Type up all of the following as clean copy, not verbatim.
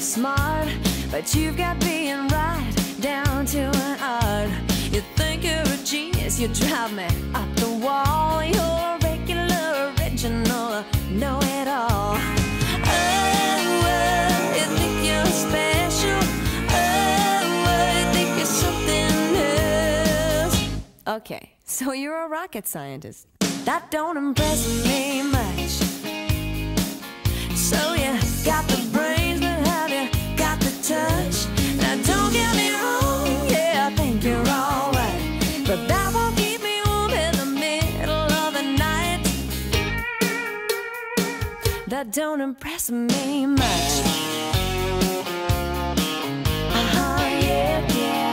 smart, but you've got being right down to an art. You think you're a genius, you drive me up the wall. You're a regular, original, know-it-all. Oh, you think you're special. Oh, you think you're something else. Okay, so you're a rocket scientist. That don't impress me much. So you got the brains, but have you got the touch? Now don't get me wrong, yeah, I think you're alright, but that won't keep me warm in the middle of the night. That don't impress me much. Yeah, yeah.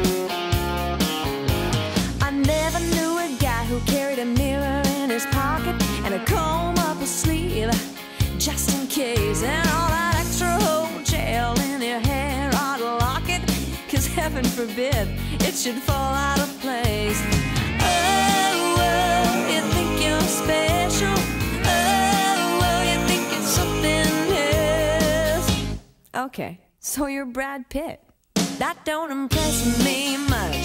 I never knew a guy who carried a mirror in his pocket and a comb up his sleeve, just in case, and all that extra whole gel in your hair ought to lock it, 'cause heaven forbid it should fall out of place. Oh, oh, you think you're special. Oh, oh, you think it's something else. Okay, so you're Brad Pitt. That don't impress me much.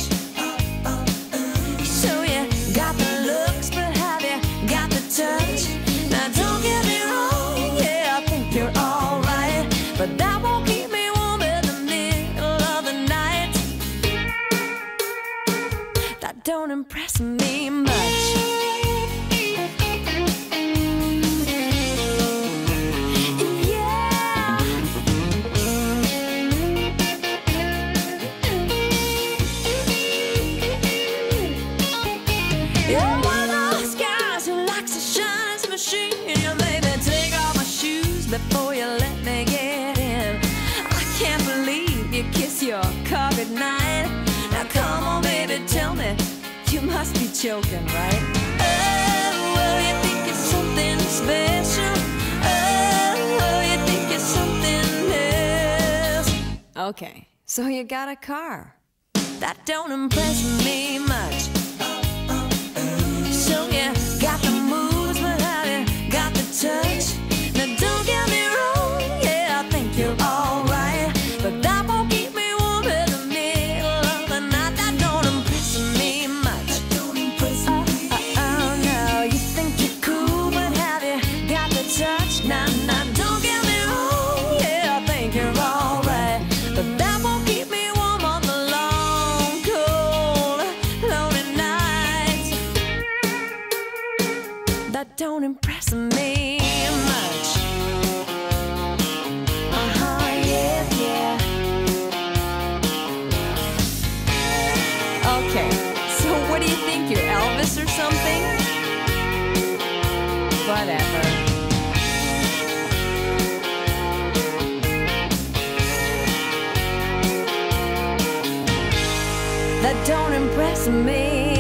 So you got the looks, but have you got the touch? Now don't get me wrong, yeah, I think you're alright, but that won't keep me warm in the middle of the night. That don't impress me much. You're one of those guys who likes to shine his machine. You maybe take off my shoes before you let me get in. I can't believe you kiss your car goodnight. Now come on, baby, tell me, you must be joking, right? Oh, oh, you think it's something special. Oh, oh, you think it's something else. Okay, so you got a car. That don't impress me much. So you got the moves, but have you got the touch? Now don't get me wrong, yeah, I think you're alright, but that won't keep me warm in the middle of the night. That don't impress me much. Oh, no, you think you're cool, but have you got the touch? Now, don't get me wrong, yeah, I think you're alright, but that won't keep me warm on the long, cold, lonely nights. That don't impress me much. Yeah, yeah. Okay, so what do you think, you're Elvis or something? Whatever. That don't impress me